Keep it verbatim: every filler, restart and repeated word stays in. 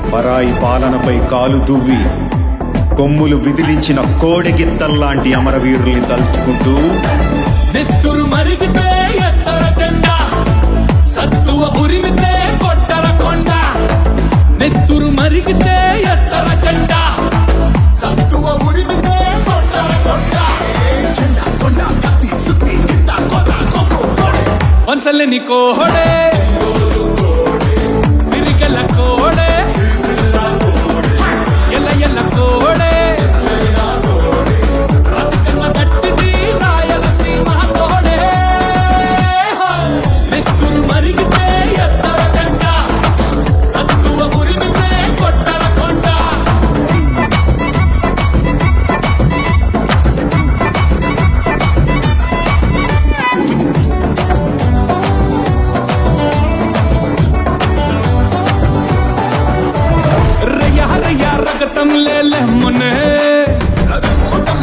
పరాయి పాలనపై కాలు దువ్వి కొమ్ములు విదిలించిన కోడెగిత్తల్లాంటి అమరవీరుల్ని తలుచుకుంటూ నెత్తురు మరిగితే ఎత్తర జెండా, సత్తువ ఉరిమితే కొట్టర కొండ. నెత్తురు మరిగితే ఎత్తర జెండా, సత్తువ ఉరిమితే కొట్టర కొండ. జెండా కొండ కత్తి సుత్తి గిట్ట కొట్ట కొమ్ము కొడే వంచలేని కోహడే.